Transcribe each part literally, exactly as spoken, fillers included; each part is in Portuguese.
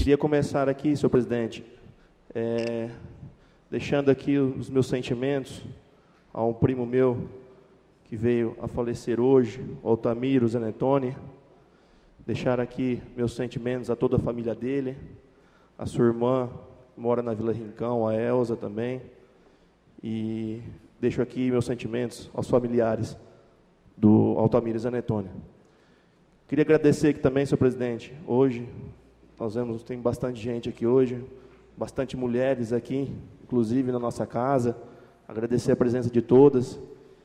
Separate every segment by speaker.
Speaker 1: Queria começar aqui, senhor presidente, é, deixando aqui os meus sentimentos a um primo meu que veio a falecer hoje, o Altamiro Zanetoni. Deixar aqui meus sentimentos a toda a família dele, a sua irmã, que mora na Vila Rincão, a Elza também. E deixo aqui meus sentimentos aos familiares do Altamiro Zanetoni. Queria agradecer aqui também, senhor presidente, hoje, nós vemos, tem bastante gente aqui hoje, bastante mulheres aqui, inclusive na nossa casa, agradecer a presença de todas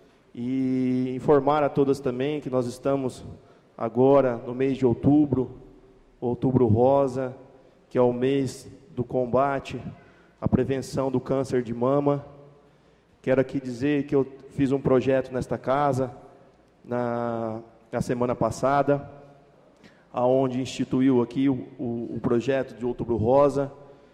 Speaker 1: e informar a todas também que nós estamos agora no mês de outubro, outubro rosa, que é o mês do combate à prevenção do câncer de mama. Quero aqui dizer que eu fiz um projeto nesta casa, na, na semana passada, aonde instituiu aqui o, o, o projeto de Outubro Rosa,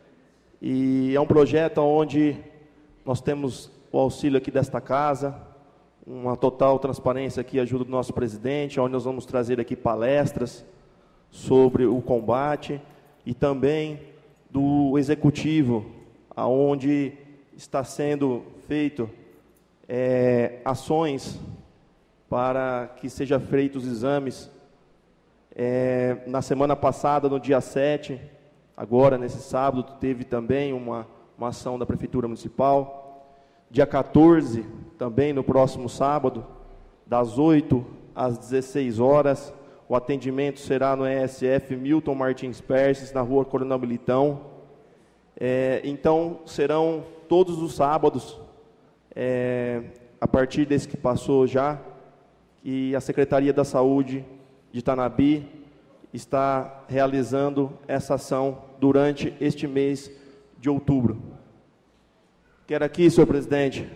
Speaker 1: e é um projeto onde nós temos o auxílio aqui desta casa, uma total transparência aqui, ajuda do nosso presidente, onde nós vamos trazer aqui palestras sobre o combate, e também do executivo, aonde está sendo feito é, ações para que sejam feitos os exames. É, na semana passada, no dia sete, agora nesse sábado, teve também uma, uma ação da Prefeitura Municipal. Dia quatorze, também no próximo sábado, das oito às dezesseis horas, o atendimento será no E S F Milton Martins Perses, na rua Coronel Militão. É, então, serão todos os sábados, é, a partir desse que passou já, que a Secretaria da Saúde de Tanabi está realizando essa ação durante este mês de outubro. Quero aqui, senhor presidente,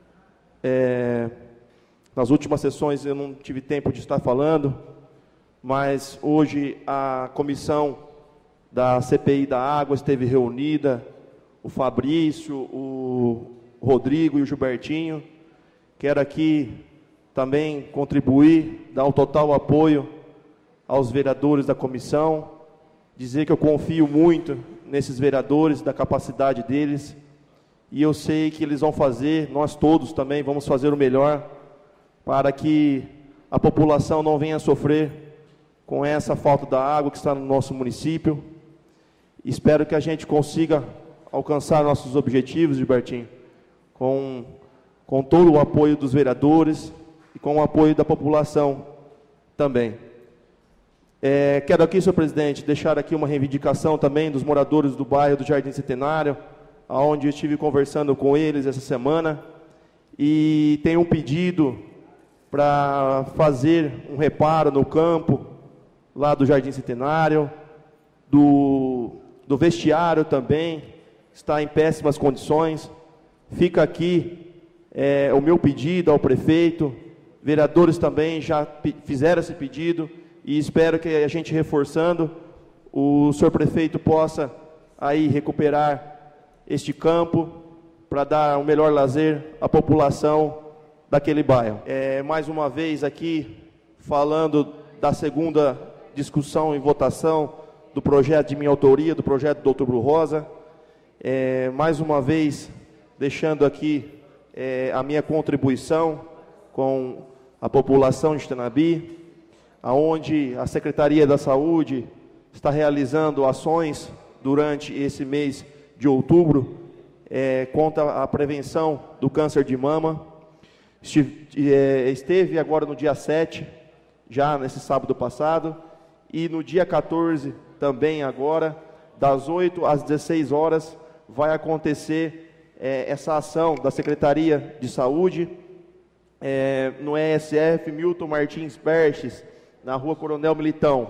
Speaker 1: é, nas últimas sessões eu não tive tempo de estar falando, mas hoje a comissão da C P I da água esteve reunida, o Fabrício, o Rodrigo e o Gilbertinho. Quero aqui também contribuir, dar o total apoio aos vereadores da comissão, dizer que eu confio muito nesses vereadores, da capacidade deles, e eu sei que eles vão fazer, nós todos também vamos fazer o melhor para que a população não venha a sofrer com essa falta da água que está no nosso município. Espero que a gente consiga alcançar nossos objetivos, Gilbertinho, com, com todo o apoio dos vereadores e com o apoio da população também. É, quero aqui, senhor presidente, deixar aqui uma reivindicação também dos moradores do bairro do Jardim Centenário, onde eu estive conversando com eles essa semana, e tenho um pedido para fazer um reparo no campo, lá do Jardim Centenário, do, do vestiário também, está em péssimas condições. Fica aqui é, o meu pedido ao prefeito, vereadores também já fizeram esse pedido, e espero que a gente reforçando, o senhor prefeito possa aí recuperar este campo para dar um melhor lazer à população daquele bairro. É, mais uma vez aqui, falando da segunda discussão e votação do projeto de minha autoria, do projeto do Outubro Rosa, é, mais uma vez deixando aqui é, a minha contribuição com a população de Tanabi, aonde a Secretaria da Saúde está realizando ações durante esse mês de outubro, é, contra a prevenção do câncer de mama. Estive, é, esteve agora no dia sete, já nesse sábado passado, e no dia quatorze, também agora, das oito às dezesseis horas, vai acontecer é, essa ação da Secretaria de Saúde, é, no E S F Milton Martins Perses, na rua Coronel Militão.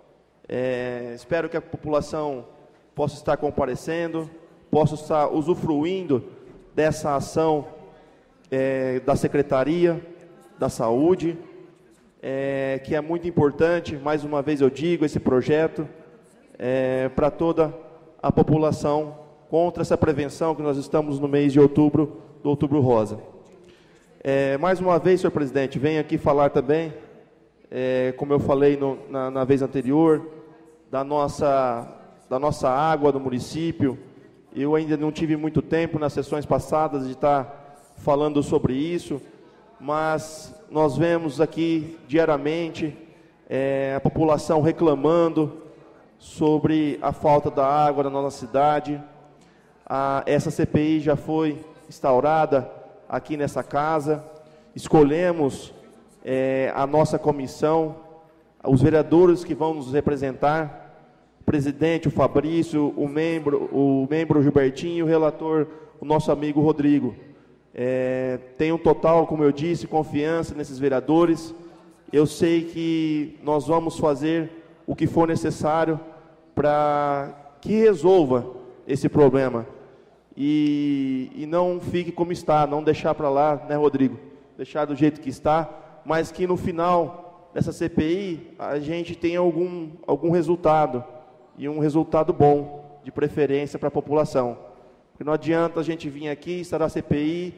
Speaker 1: É, espero que a população possa estar comparecendo, possa estar usufruindo dessa ação é, da Secretaria da Saúde, é, que é muito importante, mais uma vez eu digo, esse projeto, é, para toda a população, contra essa prevenção que nós estamos no mês de outubro, do Outubro Rosa. É, mais uma vez, senhor presidente, venho aqui falar também, é, como eu falei no, na, na vez anterior, da nossa da nossa água do município. Eu ainda não tive muito tempo nas sessões passadas de estar falando sobre isso, mas nós vemos aqui diariamente é, a população reclamando sobre a falta da água na nossa cidade. A, essa C P I já foi instaurada aqui nessa casa, escolhemos é, a nossa comissão, os vereadores que vão nos representar, o presidente, o Fabrício, o membro, o membro Gilbertinho, o relator, o nosso amigo Rodrigo. É, tenho total, como eu disse, confiança nesses vereadores. Eu sei que nós vamos fazer o que for necessário para que resolva esse problema. E, e não fique como está, não deixar para lá, né, Rodrigo? Deixar do jeito que está, mas que no final dessa C P I a gente tenha algum, algum resultado, e um resultado bom, de preferência para a população. Porque não adianta a gente vir aqui, estar na C P I,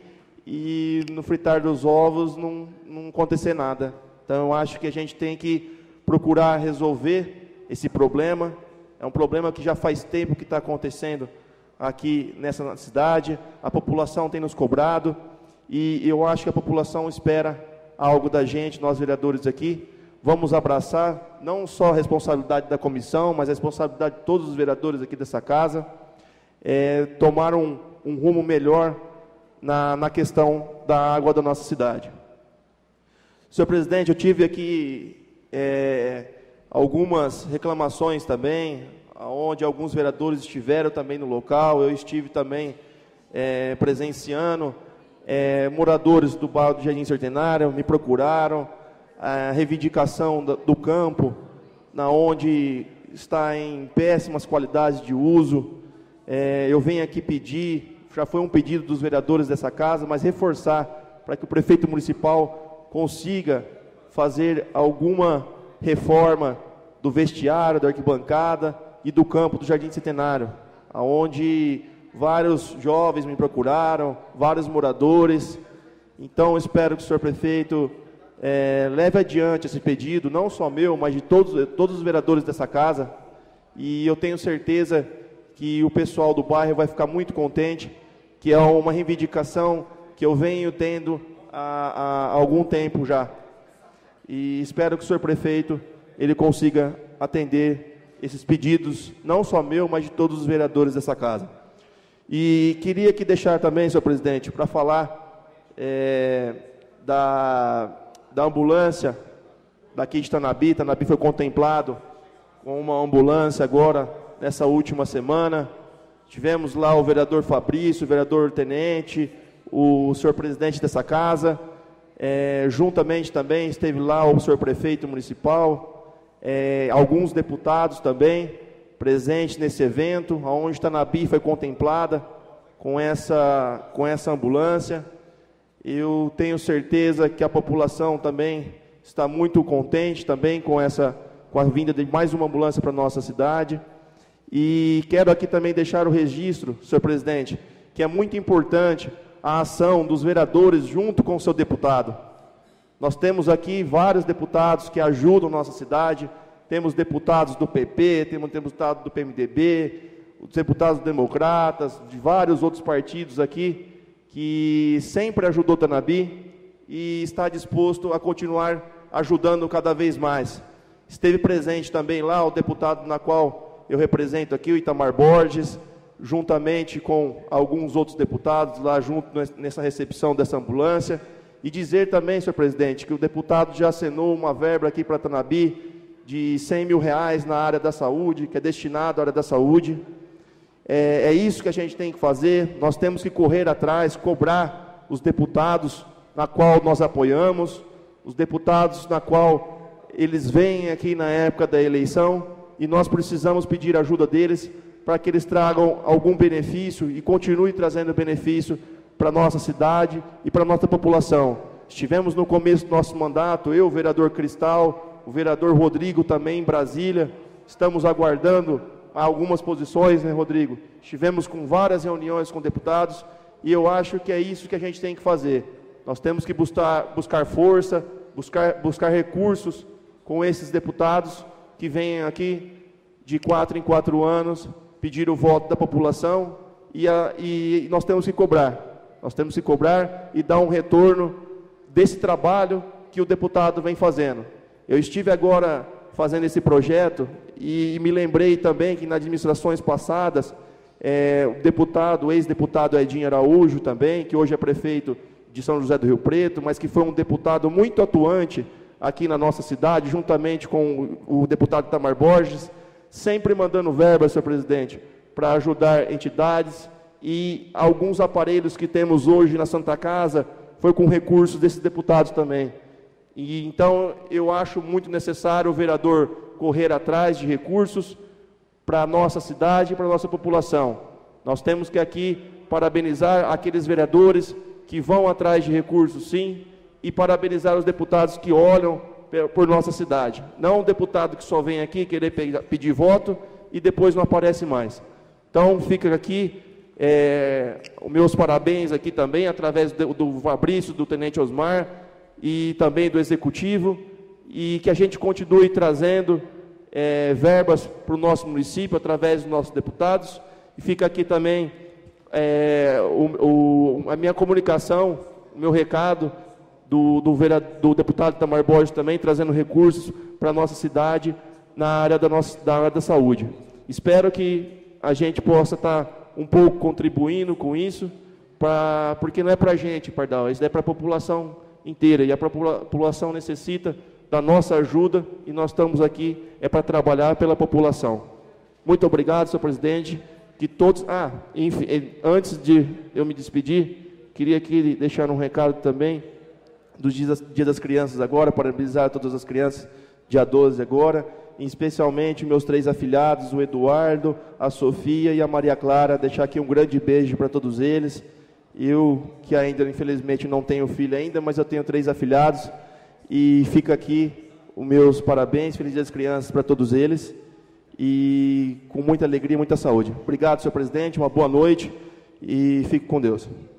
Speaker 1: e no fritar dos ovos não, não acontecer nada. Então eu acho que a gente tem que procurar resolver esse problema. É um problema que já faz tempo que está acontecendo aqui nessa cidade, a população tem nos cobrado, e eu acho que a população espera algo da gente, nós vereadores aqui. Vamos abraçar não só a responsabilidade da comissão, mas a responsabilidade de todos os vereadores aqui dessa casa, é, tomar um, um rumo melhor na, na questão da água da nossa cidade. Senhor presidente, eu tive aqui é, algumas reclamações também, onde alguns vereadores estiveram também no local, eu estive também é, presenciando, é, moradores do bairro do Jardim Centenário me procuraram, a reivindicação do, do campo, na onde está em péssimas qualidades de uso. É, eu venho aqui pedir, já foi um pedido dos vereadores dessa casa, mas reforçar para que o prefeito municipal consiga fazer alguma reforma do vestiário, da arquibancada e do campo do Jardim Centenário, onde vários jovens me procuraram, vários moradores. Então, espero que o senhor prefeito é, leve adiante esse pedido, não só meu, mas de todos, todos os vereadores dessa casa, e eu tenho certeza que o pessoal do bairro vai ficar muito contente, que é uma reivindicação que eu venho tendo há, há algum tempo já. E espero que o senhor prefeito ele consiga atender esses pedidos, não só meu, mas de todos os vereadores dessa casa. E queria aqui deixar também, senhor presidente, para falar é, da, da ambulância daqui de Tanabi. Tanabi foi contemplado com uma ambulância agora, nessa última semana. Tivemos lá o vereador Fabrício, o vereador Tenente, o senhor presidente dessa casa, é, juntamente também esteve lá o senhor prefeito municipal, É, alguns deputados também presentes nesse evento, onde Tanabi foi contemplada com essa, com essa ambulância. Eu tenho certeza que a população também está muito contente também com, essa, com a vinda de mais uma ambulância para a nossa cidade. E quero aqui também deixar o registro, senhor presidente, que é muito importante a ação dos vereadores junto com o seu deputado. Nós temos aqui vários deputados que ajudam a nossa cidade, temos deputados do P P, temos deputados do P M D B, os deputados democratas, de vários outros partidos aqui, que sempre ajudou Tanabi e está disposto a continuar ajudando cada vez mais. Esteve presente também lá o deputado na qual eu represento aqui, o Itamar Borges, juntamente com alguns outros deputados lá junto nessa recepção dessa ambulância. E dizer também, senhor presidente, que o deputado já assinou uma verba aqui para Tanabi de cem mil reais na área da saúde, que é destinado à área da saúde. É, é isso que a gente tem que fazer, nós temos que correr atrás, cobrar os deputados na qual nós apoiamos, os deputados na qual eles vêm aqui na época da eleição, e nós precisamos pedir ajuda deles para que eles tragam algum benefício e continuem trazendo benefício para a nossa cidade e para a nossa população. Estivemos no começo do nosso mandato, eu, o vereador Cristal, o vereador Rodrigo também em Brasília, estamos aguardando algumas posições, né, Rodrigo? Estivemos com várias reuniões com deputados, e eu acho que é isso que a gente tem que fazer. Nós temos que buscar, buscar força, buscar, buscar recursos com esses deputados que vêm aqui de quatro em quatro anos, pedir o voto da população e, a, e nós temos que cobrar. Nós temos que cobrar e dar um retorno desse trabalho que o deputado vem fazendo. Eu estive agora fazendo esse projeto e me lembrei também que nas administrações passadas, é, o deputado, o ex-deputado Edinho Araújo também, que hoje é prefeito de São José do Rio Preto, mas que foi um deputado muito atuante aqui na nossa cidade, juntamente com o deputado Itamar Borges, sempre mandando verba, senhor presidente, para ajudar entidades, e alguns aparelhos que temos hoje na Santa Casa foi com recursos desses deputados também. E, então, eu acho muito necessário o vereador correr atrás de recursos para a nossa cidade e para a nossa população. Nós temos que aqui parabenizar aqueles vereadores que vão atrás de recursos, sim, e parabenizar os deputados que olham por nossa cidade. Não um deputado que só vem aqui querer pedir voto e depois não aparece mais. Então, fica aqui é, os meus parabéns aqui também, através do, do Fabrício, do Tenente Osmar, e também do Executivo, e que a gente continue trazendo é, verbas para o nosso município, através dos nossos deputados, e fica aqui também é, o, o, a minha comunicação, o meu recado, do, do, vereador, do deputado Itamar Borges também, trazendo recursos para a nossa cidade, na área da, nossa, da área da saúde. Espero que a gente possa estar um pouco contribuindo com isso, pra, porque não é para a gente, Pardal, isso é para a população inteira, e a população necessita da nossa ajuda, e nós estamos aqui é para trabalhar pela população. Muito obrigado, senhor presidente, que todos... Ah, enfim, antes de eu me despedir, queria aqui deixar um recado também do Dia das, Dia das Crianças agora, parabenizar todas as crianças, dia doze agora, e especialmente meus três afilhados, o Eduardo, a Sofia e a Maria Clara, deixar aqui um grande beijo para todos eles. Eu, que ainda, infelizmente, não tenho filho ainda, mas eu tenho três afilhados, e fica aqui os meus parabéns, Feliz Dia das Crianças para todos eles, e com muita alegria e muita saúde. Obrigado, senhor presidente, uma boa noite, e fique com Deus.